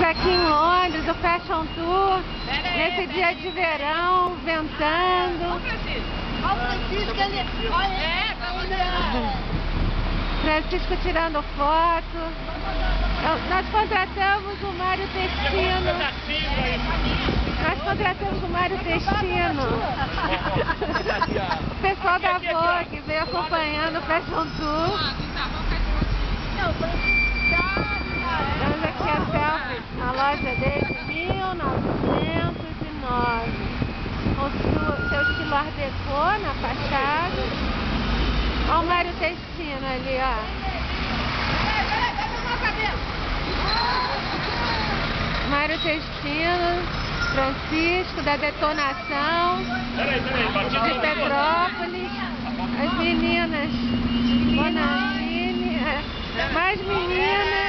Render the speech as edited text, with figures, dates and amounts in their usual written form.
Aqui em Londres, o Fashion Tour, nesse dia de verão, ventando. Francisco tirando foto. Nós contratamos o Mário Testino. O pessoal da Vogue veio acompanhando o Fashion Tour. Estamos aqui a selfie na loja desde 1909, com seu estilo Art Deco na fachada. Olha o Mário Testino ali, ó. Mário Testino, Francisco da Detonação, de Petrópolis, as meninas, Bonacini, mais meninas.